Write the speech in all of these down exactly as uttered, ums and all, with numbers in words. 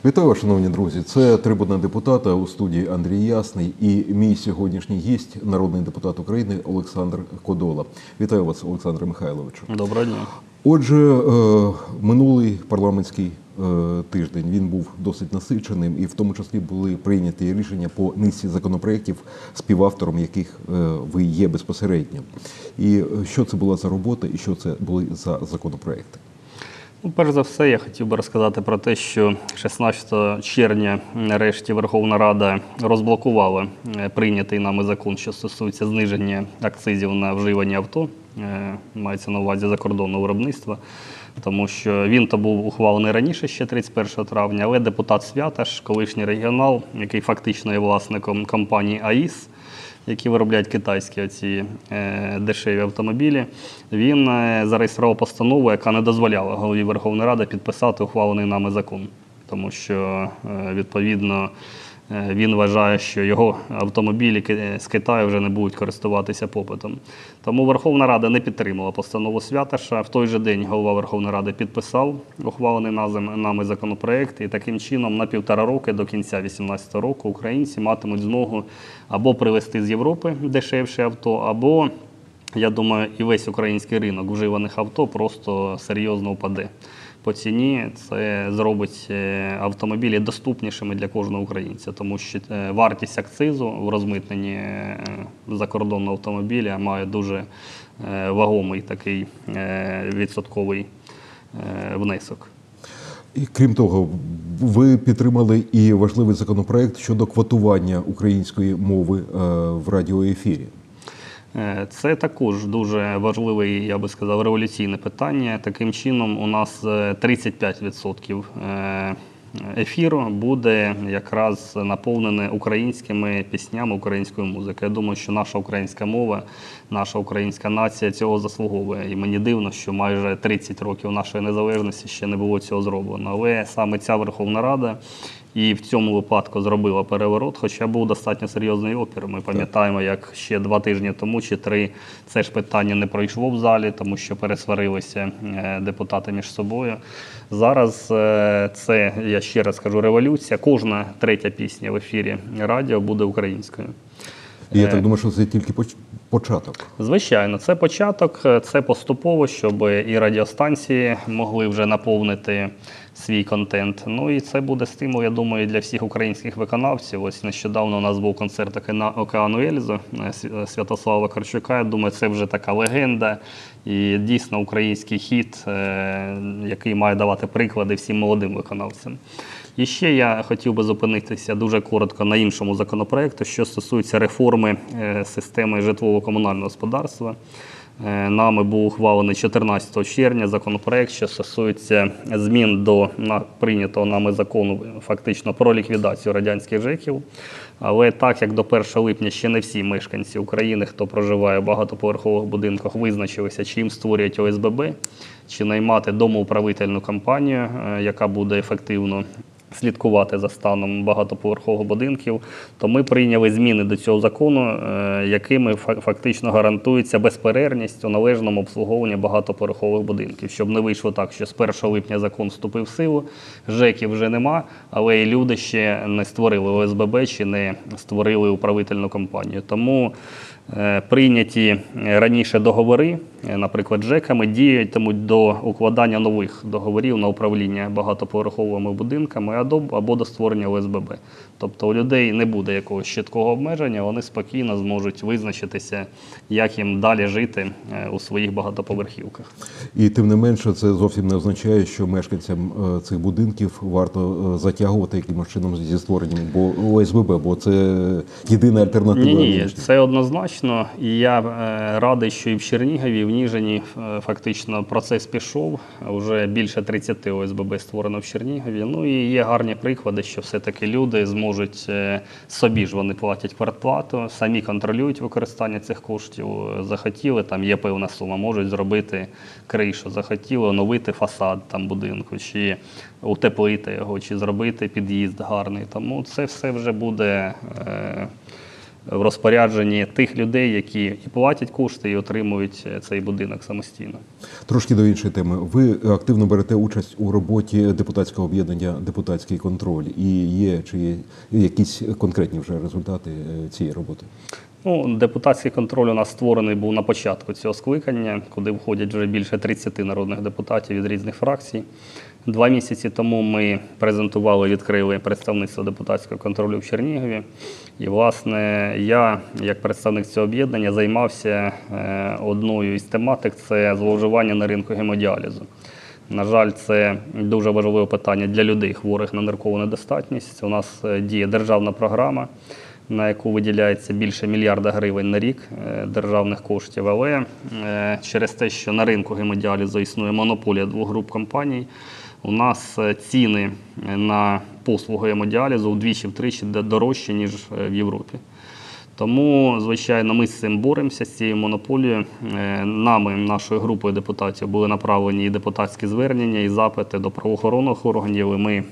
Вітаю вас, шановні друзі. Це «Трибуна депутата», у студії Андрій Ясний і мій сьогоднішній гість, народний депутат України Олександр Кодола. Вітаю вас, Олександре Михайловичу. Доброго дня. Отже, минулий парламентський тиждень, він був досить насиченим, і в тому числі були прийняті рішення по низці законопроєктів, співавтором яких ви є безпосередньо. І що це була за робота, і що це були за законопроєкти? Ну, перш за все, я хотів би розказати про те, що шістнадцятого червня нарешті Верховна Рада розблокувала прийнятий нами закон, що стосується зниження акцизів на вживані авто, мається на увазі закордонного виробництва, тому що він то був ухвалений раніше, ще тридцять першого травня, але депутат Святаш, колишній регіонал, який фактично є власником компанії АІС, які виробляють китайські оці е, дешеві автомобілі, він е, зареєстрував постанову, яка не дозволяла голові Верховної Ради підписати ухвалений нами закон. Тому що, е, відповідно, е, він вважає, що його автомобілі з Китаю вже не будуть користуватися попитом. Тому Верховна Рада не підтримала постанову Святаша. В той же день голова Верховної Ради підписав ухвалений нами законопроект. І таким чином на півтора роки до кінця дві тисячі вісімнадцятого року українці матимуть змогу або привезти з Європи дешевше авто, або, я думаю, і весь український ринок вживаних авто просто серйозно впаде по ціні. Це зробить автомобілі доступнішими для кожного українця, тому що вартість акцизу в розмитненні закордонного автомобіля має дуже вагомий такий відсотковий внесок. І, крім того, ви підтримали і важливий законопроект щодо квотування української мови в радіоефірі. Це також дуже важливе, я би сказав, революційне питання. Таким чином, у нас тридцять п'ять відсотків ефіру буде якраз наповнене українськими піснями, українською музикою. Я думаю, що наша українська мова, наша українська нація цього заслуговує. І мені дивно, що майже тридцять років нашої незалежності ще не було цього зроблено. Але саме ця Верховна Рада і в цьому випадку зробила переворот, хоча був достатньо серйозний опір. Ми пам'ятаємо, як ще два тижні тому чи три це ж питання не пройшло в залі, тому що пересварилися депутати між собою. Зараз це, я ще раз кажу, революція. Кожна третя пісня в ефірі радіо буде українською. І я так думаю, що це тільки початок. Звичайно, це початок, це поступово, щоб і радіостанції могли вже наповнити свій контент. Ну і це буде стимул, я думаю, для всіх українських виконавців. Ось нещодавно у нас був концерт «Океану Ельзи» Святослава Вакарчука. Я думаю, це вже така легенда і дійсно український хіт, який має давати приклади всім молодим виконавцям. І ще я хотів би зупинитися дуже коротко на іншому законопроекту, що стосується реформи системи житлово-комунального господарства. Нами був ухвалений чотирнадцятого червня законопроект, що стосується змін до прийнятого нами закону фактично про ліквідацію радянських ЖЕКів. Але так як до першого липня ще не всі мешканці України, хто проживає в багатоповерхових будинках, визначилися, чи їм створюють О С Б Б, чи наймати домоуправительну компанію, яка буде ефективно слідкувати за станом багатоповерхових будинків, то ми прийняли зміни до цього закону, якими фактично гарантується безперервність у належному обслуговуванні багатоповерхових будинків. Щоб не вийшло так, що з першого липня закон вступив в силу, ЖЕКів вже нема, але і люди ще не створили О С Б Б чи не створили управительну компанію. Тому прийняті раніше договори, наприклад, ЖЕКами, діятимуть до укладання нових договорів на управління багатоповерховими будинками або до створення О С Б Б. Тобто у людей не буде якогось чіткого обмеження, вони спокійно зможуть визначитися, як їм далі жити у своїх багатоповерхівках. І тим не менше, це зовсім не означає, що мешканцям цих будинків варто затягувати якимось чином зі створенням О С Б Б, бо це єдина альтернатива. Ні, ні, це однозначно. І я радий, що і в Чернігові, і в Ніжині фактично процес пішов. Вже більше тридцяти О С Б Б створено в Чернігові. Ну і є гарні приклади, що все-таки люди зможуть, собі ж вони платять квартплату, самі контролюють використання цих коштів. Захотіли, там є певна сума, можуть зробити кришу, захотіли оновити фасад там будинку, чи утеплити його, чи зробити під'їзд гарний. Тому це все вже буде в розпорядженні тих людей, які і платять кошти, і отримують цей будинок самостійно. Трошки до іншої теми. Ви активно берете участь у роботі депутатського об'єднання «Депутатський контроль». І є чи є якісь конкретні вже результати цієї роботи? Ну, депутатський контроль у нас створений був на початку цього скликання, куди входять вже більше тридцяти народних депутатів від різних фракцій. Два місяці тому ми презентували, відкрили представництво депутатського контролю в Чернігові. І, власне, я, як представник цього об'єднання, займався одною із тематик – це зловживання на ринку гемодіалізу. На жаль, це дуже важливе питання для людей, хворих на ниркову недостатність. У нас діє державна програма, на яку виділяється більше мільярда гривень на рік державних коштів. Але через те, що на ринку гемодіалізу існує монополія двох груп компаній, у нас ціни на послугу гемодіалізу вдвічі-втричі дорожчі, ніж в Європі. Тому, звичайно, ми з цим боремося, з цією монополією. Нами, нашою групою депутатів, були направлені і депутатські звернення, і запити до правоохоронних органів. І ми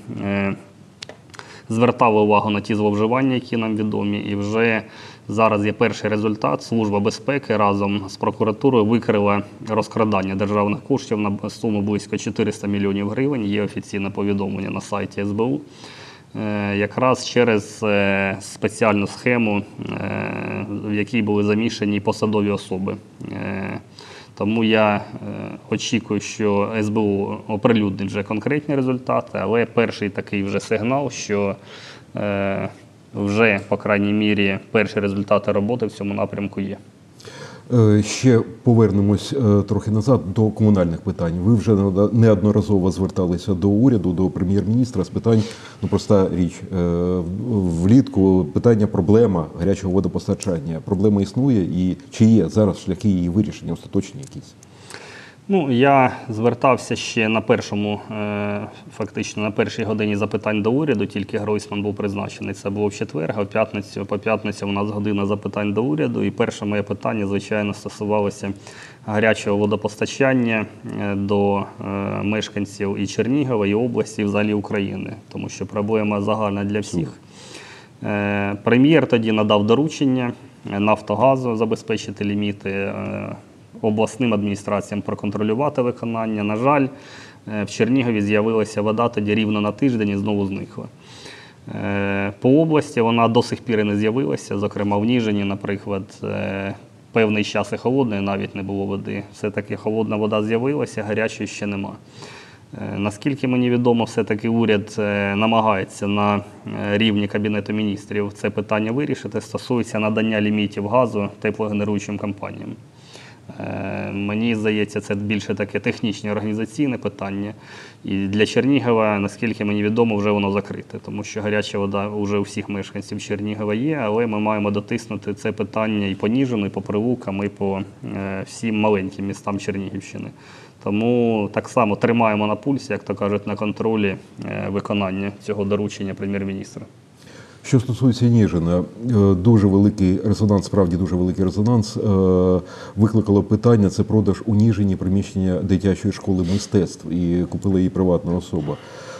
звертали увагу на ті зловживання, які нам відомі. І вже зараз є перший результат. Служба безпеки разом з прокуратурою викрила розкрадання державних коштів на суму близько чотириста мільйонів гривень. Є офіційне повідомлення на сайті ес бе у. Якраз через спеціальну схему, в якій були замішані посадові особи. Тому я очікую, що ес бе у оприлюднить вже конкретні результати, але перший такий вже сигнал, що вже, по крайній мірі, перші результати роботи в цьому напрямку є. Ще повернемось трохи назад до комунальних питань. Ви вже неодноразово зверталися до уряду, до прем'єр-міністра з питань, ну проста річ, влітку питання, проблема гарячого водопостачання. Проблема існує і чи є зараз шляхи її вирішення, остаточні якісь? Ну, я звертався ще на першому, фактично на першій годині запитань до уряду, тільки Гройсман був призначений, це було в четвер, а в п'ятницю, по п'ятницю у нас година запитань до уряду, і перше моє питання, звичайно, стосувалося гарячого водопостачання до мешканців і Чернігова, і області, і взагалі України, тому що проблема загальна для всіх. Прем'єр тоді надав доручення Нафтогазу забезпечити ліміти, обласним адміністраціям проконтролювати виконання. На жаль, в Чернігові з'явилася вода тоді рівно на тиждень і знову зникла. По області вона до сих пір і не з'явилася, зокрема в Ніжині, наприклад, певний час і холодної навіть не було води. Все-таки холодна вода з'явилася, гарячої ще нема. Наскільки мені відомо, все-таки уряд намагається на рівні Кабінету міністрів це питання вирішити, стосується надання лімітів газу теплогенеруючим компаніям. Мені здається, це більше таке технічне організаційне питання. І для Чернігова, наскільки мені відомо, вже воно закрите, тому що гаряча вода вже у всіх мешканців Чернігова є, але ми маємо дотиснути це питання і по Ніжину, і по Прилукам, і по всім маленьким містам Чернігівщини. Тому так само тримаємо на пульсі, як то кажуть, на контролі виконання цього доручення прем'єр-міністра. Що стосується Ніжина, дуже великий резонанс, справді дуже великий резонанс викликало питання, це продаж у Ніжині приміщення дитячої школи мистецтв і купила її приватна особа.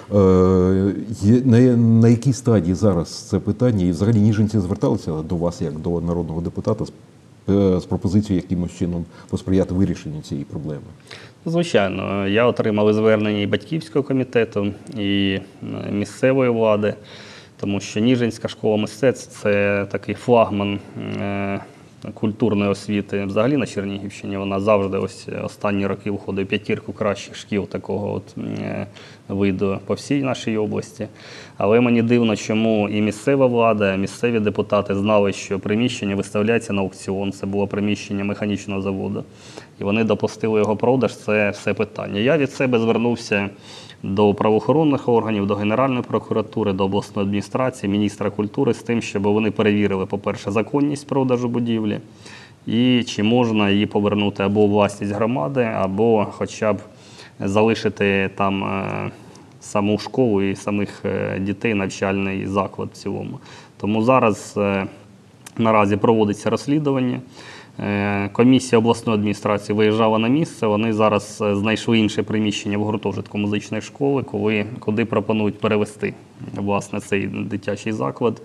На, на якій стадії зараз це питання? І взагалі ніжинці зверталися до вас, як до народного депутата, з, з пропозицією якимось чином посприяти вирішенню цієї проблеми? Звичайно. Я отримав звернення і батьківського комітету, і місцевої влади. Тому що Ніжинська школа мистецтв – це такий флагман е, культурної освіти взагалі на Чернігівщині. Вона завжди ось останні роки входить в п'ятірку кращих шкіл такого от, е, виду по всій нашій області. Але мені дивно, чому і місцева влада, і місцеві депутати знали, що приміщення виставляється на аукціон. Це було приміщення механічного заводу. І вони допустили його продаж, це все питання. Я від себе звернувся до правоохоронних органів, до Генеральної прокуратури, до обласної адміністрації, міністра культури з тим, щоб вони перевірили, по-перше, законність продажу будівлі і чи можна її повернути або у власність громади, або хоча б залишити там е, саму школу і самих е, дітей, навчальний заклад в цілому. Тому зараз е, наразі проводиться розслідування. Комісія обласної адміністрації виїжджала на місце, вони зараз знайшли інше приміщення в гуртожитку музичної школи, коли, куди пропонують перевести власне, цей дитячий заклад.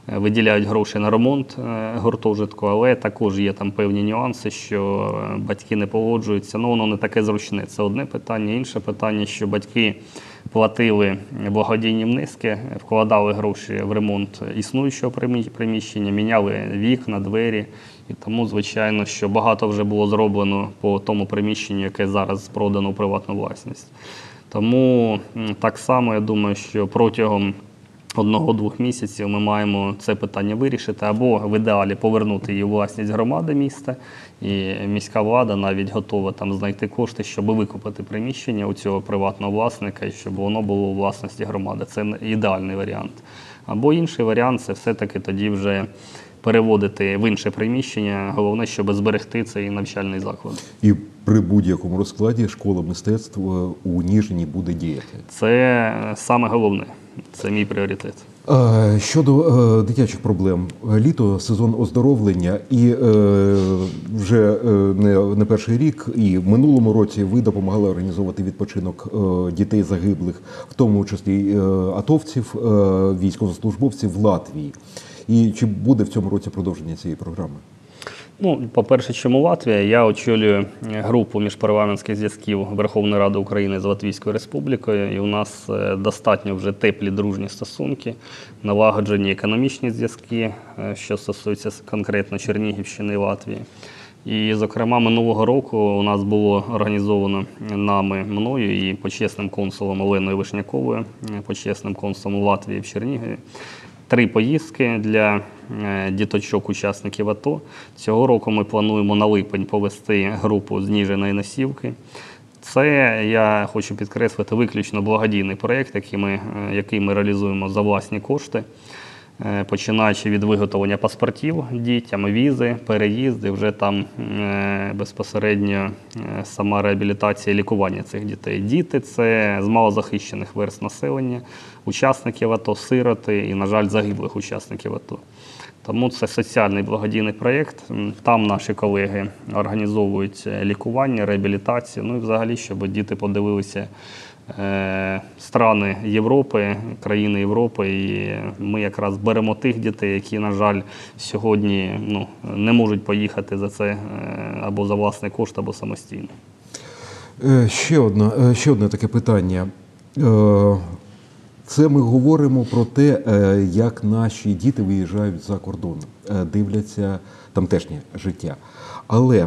виділяють гроші на ремонт гуртожитку, але також є там певні нюанси, що батьки не погоджуються. Ну, воно не таке зручне. Це одне питання. Інше питання, що батьки платили благодійні внески, вкладали гроші в ремонт існуючого приміщення, міняли вікна, двері. І тому, звичайно, що багато вже було зроблено по тому приміщенню, яке зараз продано у приватну власність. Тому так само, я думаю, що протягом одного-двох місяців ми маємо це питання вирішити, або в ідеалі повернути її у власність громади міста, і міська влада навіть готова там знайти кошти, щоб викупити приміщення у цього приватного власника, і щоб воно було у власності громади. Це ідеальний варіант. Або інший варіант – це все-таки тоді вже переводити в інше приміщення, головне, щоб зберегти цей навчальний заклад. І при будь-якому розкладі школа мистецтв у Ніжині буде діяти? Це саме головне, це мій пріоритет. Щодо е, дитячих проблем, літо – сезон оздоровлення, і е, вже е, не, не перший рік, і в минулому році ви допомагали організовувати відпочинок е, дітей загиблих, в тому числі е, атовців, е, військовослужбовців в Латвії. І чи буде в цьому році продовження цієї програми? Ну, по-перше, чому Латвія? Я очолюю групу міжпарламентських зв'язків Верховної Ради України з Латвійською Республікою, і у нас достатньо вже теплі дружні стосунки, налагоджені економічні зв'язки, що стосується конкретно Чернігівщини і Латвії. І, зокрема, минулого року у нас було організовано нами, мною і почесним консулом Оленою Вишняковою, почесним консулом Латвії в Чернігові, три поїздки для діточок-учасників АТО. Цього року ми плануємо на липень повести групу з Ніжина і Носівки. Це, я хочу підкреслити, виключно благодійний проєкт, який ми, який ми реалізуємо за власні кошти, починаючи від виготовлення паспортів дітям, візи, переїзди, вже там безпосередньо сама реабілітація і лікування цих дітей. Діти – це з малозахищених верств населення, учасників АТО, сироти і, на жаль, загиблих учасників АТО. Тому це соціальний благодійний проєкт. Там наші колеги організовують лікування, реабілітацію, ну і взагалі, щоб діти подивилися страни Європи, країни Європи, і ми якраз беремо тих дітей, які, на жаль, сьогодні ну, не можуть поїхати за це або за власний кошт, або самостійно. Ще одне, ще одне таке питання. Це ми говоримо про те, як наші діти виїжджають за кордон, дивляться тамтешнє життя. Але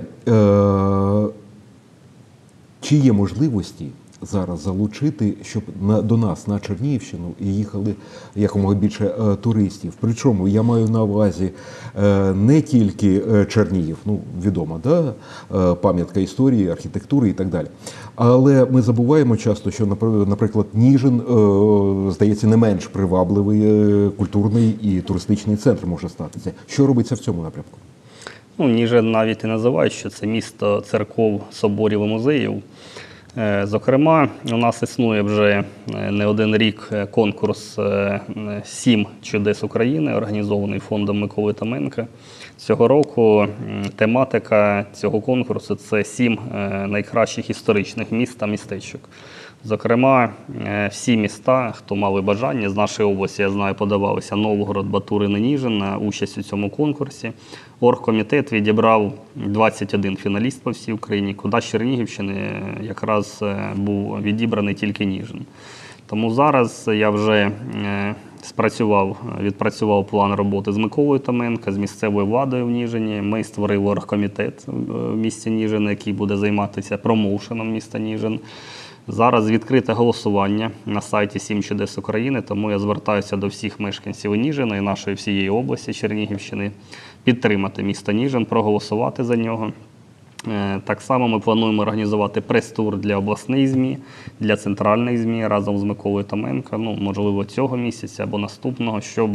чи є можливості зараз залучити, щоб на, до нас, на Чернігівщину, їхали якомога більше е, туристів? Причому я маю на увазі е, не тільки е, Чернігів, ну, відомо, да? е, пам'ятка історії, архітектури і так далі. Але ми забуваємо часто, що, наприклад, Ніжин, е, здається, не менш привабливий е, культурний і туристичний центр може статися. Що робиться в цьому напрямку? Ну, Ніжин навіть і називають, що це місто церков, соборів і музеїв. Зокрема, у нас існує вже не один рік конкурс «Сім чудес України», організований фондом Миколи Томенка. Цього року тематика цього конкурсу – це сім найкращих історичних міст та містечок. Зокрема, всі міста, хто мали бажання, з нашої області, я знаю, подавалися Новгород, Батурин і Ніжин на участь у цьому конкурсі. Оргкомітет відібрав двадцять один фіналіст по всій Україні, куди з Чернігівщини якраз був відібраний тільки Ніжин. Тому зараз я вже спрацював, відпрацював план роботи з Миколою Томенка, з місцевою владою в Ніжині. Ми створили оргкомітет в місті Ніжин, який буде займатися промоушеном міста Ніжин. Зараз відкрите голосування на сайті «Сім чудес України», тому я звертаюся до всіх мешканців Ніжина і нашої всієї області Чернігівщини підтримати місто Ніжин, проголосувати за нього. Так само ми плануємо організувати прес-тур для обласних ЗМІ, для центральних ЗМІ разом з Миколою Томенко, ну, можливо, цього місяця або наступного, щоб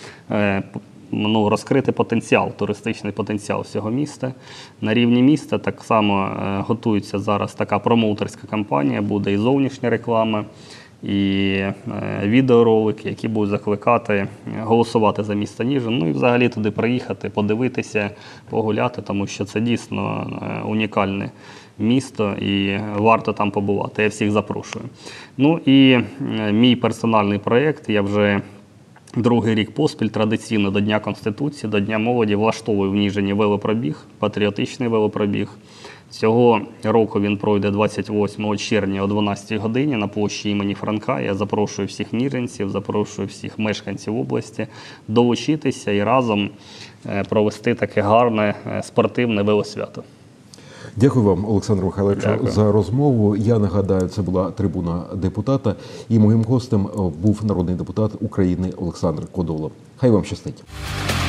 ну, розкрити потенціал, туристичний потенціал всього міста. На рівні міста так само е, готується зараз така промоутерська кампанія, буде і зовнішня реклама, і е, відеоролики, які будуть закликати голосувати за місто Ніжин, ну і взагалі туди приїхати, подивитися, погуляти, тому що це дійсно е, унікальне місто і варто там побувати. Я всіх запрошую. Ну і е, мій персональний проєкт, я вже Другий рік поспіль традиційно до Дня Конституції, до Дня молоді влаштовую в Ніжині велопробіг, патріотичний велопробіг. Цього року він пройде двадцять восьмого червня о дванадцятій годині на площі імені Франка. Я запрошую всіх ніжинців, запрошую всіх мешканців області долучитися і разом провести таке гарне спортивне велосвято. Дякую вам, Олександр Михайлович, за розмову. Я нагадаю, це була трибуна депутата, і моїм гостем був народний депутат України Олександр Кодола. Хай вам щастить.